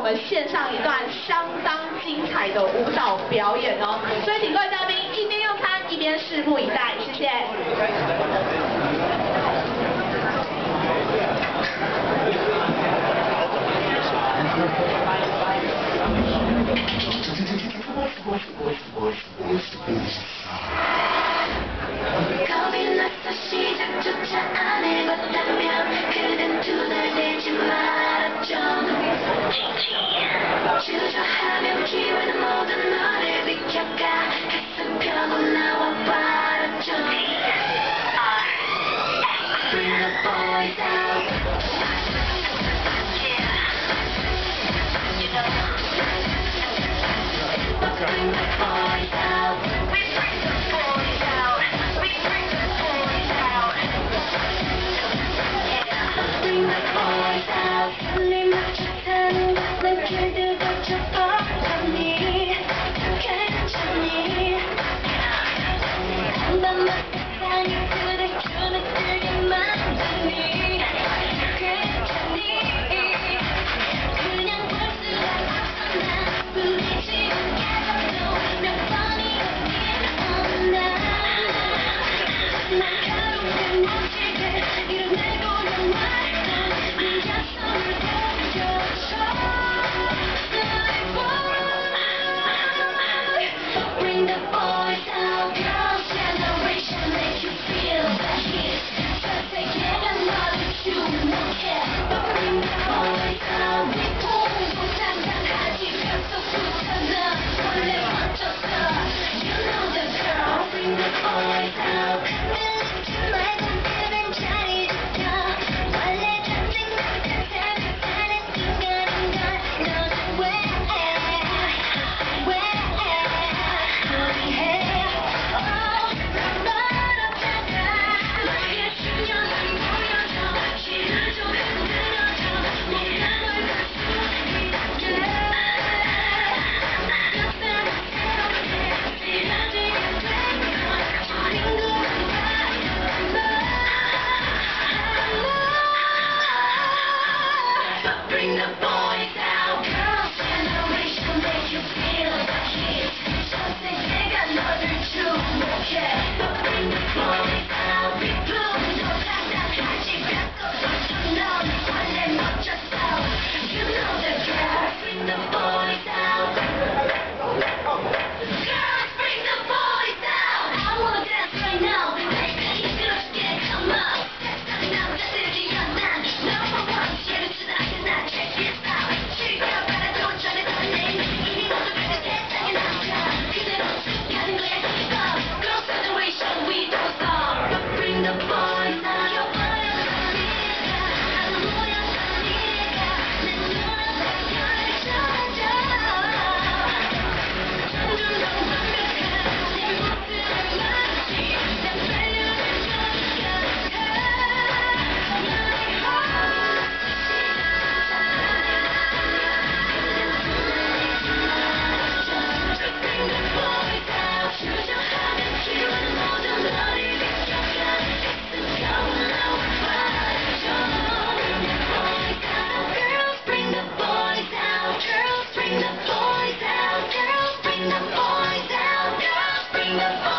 们献上一段相当精彩的舞蹈表演哦。所以请各位嘉宾一边用餐一边拭目以待，谢谢。 주저하면 기회는 모든 너를 비켜가 가슴 펴고 나와 바라죠 Bring the boys out You know Bring the boys out We bring the boys out We bring the boys out Yeah Bring the boys out 눈이 마주하는 난 길들여 Bring the boys out, girls' generation make you feel the heat. 전세 내가 너를 주목해. Bring the boys out, 비품도 당당하지 않고 넌 원래 멋졌어. You know the girl. Bring the boys out. Girls, bring the boys out. I wanna dance right now. 내가 이끌어줄게, come on. 세상 남자들이여 난 number one. Check this out. 즐겨봐도 전에도 내 이미 모두 그 세상에 남자 그대로 가는 거야 keep up. Girls' generation we don't stop. Bring the boys out. 여보여 네가 하는 모양과 네가 내 눈앞에 펼쳐져. 점점 더 완벽한 내 모습을 마치 난 빨려들 것 Bring the boys out, girls, bring the boys out, girls, bring the boys out.